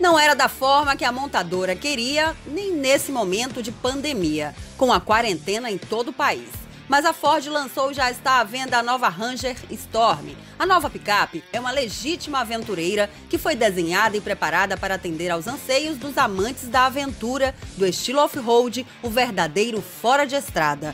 Não era da forma que a montadora queria, nem nesse momento de pandemia, com a quarentena em todo o país. Mas a Ford lançou e já está à venda a nova Ranger Storm. A nova picape é uma legítima aventureira que foi desenhada e preparada para atender aos anseios dos amantes da aventura, do estilo off-road, o verdadeiro fora de estrada.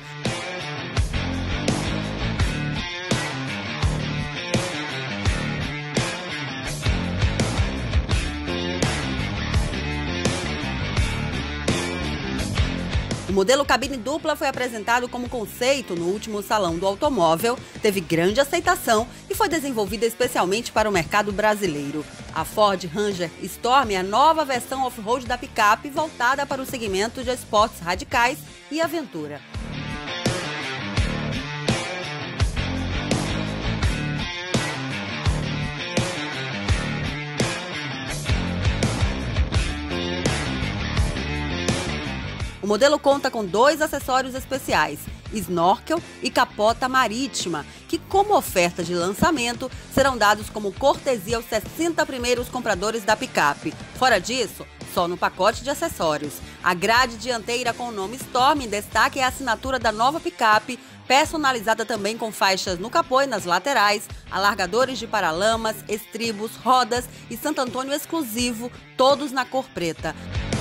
O modelo cabine dupla foi apresentado como conceito no último Salão do Automóvel, teve grande aceitação e foi desenvolvida especialmente para o mercado brasileiro. A Ford Ranger Storm é a nova versão off-road da picape voltada para o segmento de esportes radicais e aventura. O modelo conta com 2 acessórios especiais, snorkel e capota marítima, que como oferta de lançamento serão dados como cortesia aos 60 primeiros compradores da picape. Fora disso, só no pacote de acessórios. A grade dianteira com o nome Storm em destaque é a assinatura da nova picape, personalizada também com faixas no capô e nas laterais, alargadores de paralamas, estribos, rodas e Santo Antônio exclusivo, todos na cor preta.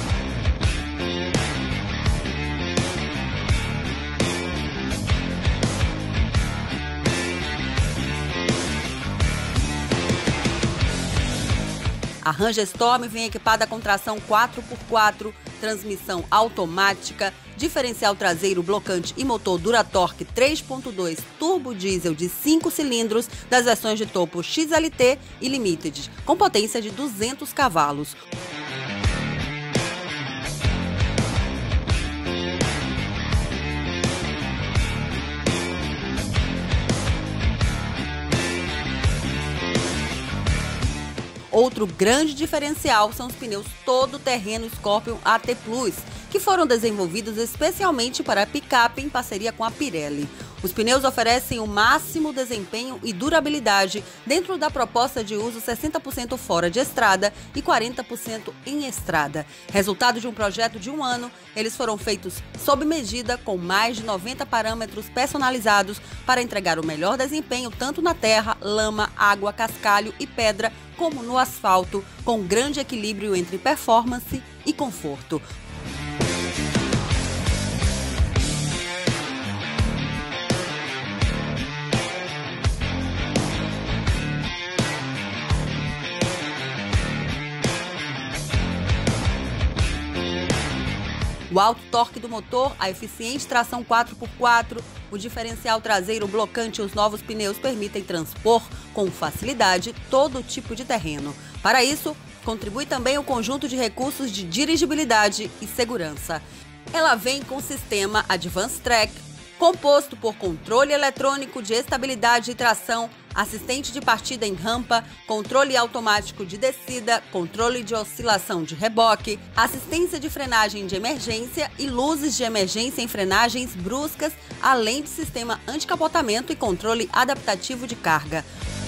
A Ranger Storm vem equipada com tração 4x4, transmissão automática, diferencial traseiro blocante e motor Duratorque 3.2 turbo diesel de 5 cilindros das versões de topo XLT e Limited, com potência de 200 cavalos. Outro grande diferencial são os pneus todo-terreno Scorpion AT Plus, que foram desenvolvidos especialmente para a picape em parceria com a Pirelli. Os pneus oferecem o máximo desempenho e durabilidade dentro da proposta de uso 60% fora de estrada e 40% em estrada. Resultado de um projeto de 1 ano, eles foram feitos sob medida com mais de 90 parâmetros personalizados para entregar o melhor desempenho tanto na terra, lama, água, cascalho e pedra, como no asfalto, com grande equilíbrio entre performance e conforto. O alto torque do motor, a eficiente tração 4x4, o diferencial traseiro blocante e os novos pneus permitem transpor com facilidade todo tipo de terreno. Para isso, contribui também o conjunto de recursos de dirigibilidade e segurança. Ela vem com o sistema Advanced Track, composto por controle eletrônico de estabilidade e tração, assistente de partida em rampa, controle automático de descida, controle de oscilação de reboque, assistência de frenagem de emergência e luzes de emergência em frenagens bruscas, além de sistema anticapotamento e controle adaptativo de carga.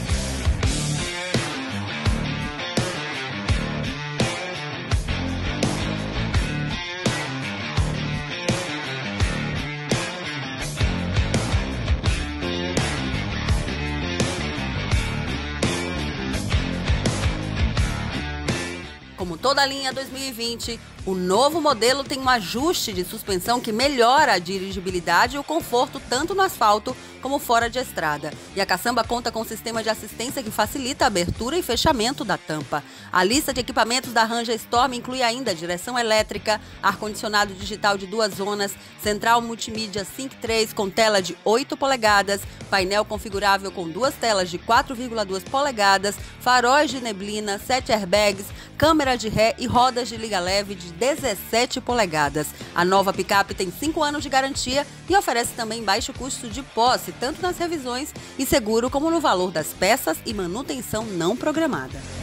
Como toda a linha 2020, o novo modelo tem um ajuste de suspensão que melhora a dirigibilidade e o conforto tanto no asfalto como fora de estrada. E a caçamba conta com um sistema de assistência que facilita a abertura e fechamento da tampa. A lista de equipamentos da Ranger Storm inclui ainda direção elétrica, ar-condicionado digital de 2 zonas, central multimídia Sync 3 com tela de 8 polegadas, painel configurável com 2 telas de 4,2 polegadas, faróis de neblina, 7 airbags, câmera de ré e rodas de liga leve de 17 polegadas. A nova picape tem 5 anos de garantia e oferece também baixo custo de posse, tanto nas revisões e seguro como no valor das peças e manutenção não programada.